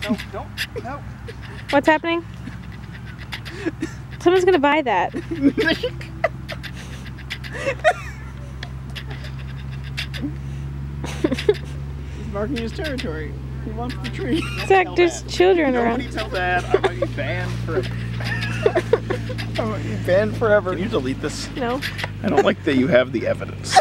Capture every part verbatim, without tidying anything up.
No, don't, no. What's happening? Someone's gonna buy that. He's marking his territory. He wants the tree. Zach, there's children Nobody around. tell Dad. I'm gonna be banned forever. I'm gonna be banned forever. Can you delete this? No. I don't like that you have the evidence.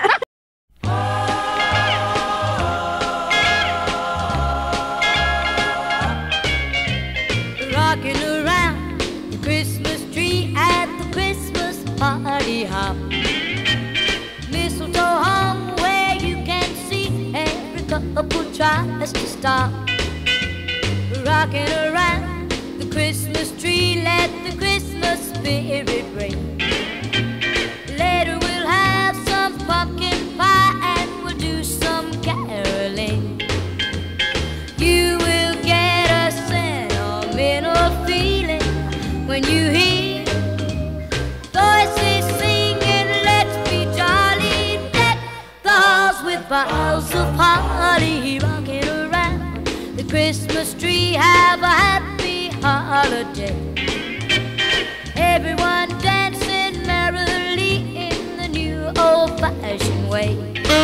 Rocking around the Christmas tree at the Christmas party hop. Mistletoe hung where you can see every couple tries to stop. Rocking around the Christmas tree, let the Christmas spirit ring. Later we'll have some pumpkin pie and we'll do some caroling. You will get a sentimental feeling when you hear voices singing, let's be jolly, deck the halls with boughs of holly. Rocking around the Christmas tree, have a happy holiday. Everyone dancing merrily in the new old-fashioned way.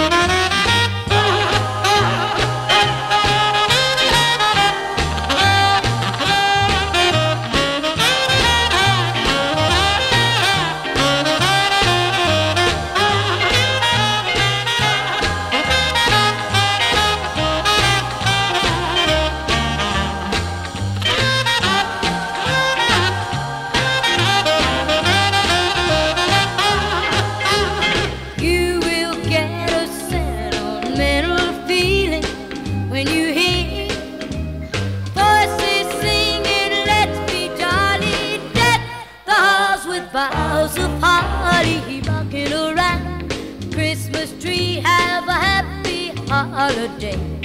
When you hear voices singing, let's be jolly, deck the halls with boughs of holly. Rocking around the Christmas tree, have a happy holiday.